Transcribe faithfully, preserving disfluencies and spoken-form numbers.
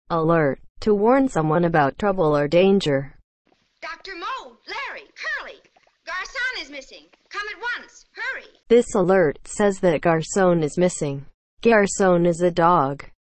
Alert. To warn someone about trouble or danger. Doctor Mo, Larry, Curly, Garcon is missing. Come at once. Hurry. This alert says that Garcon is missing. Garcon is a dog.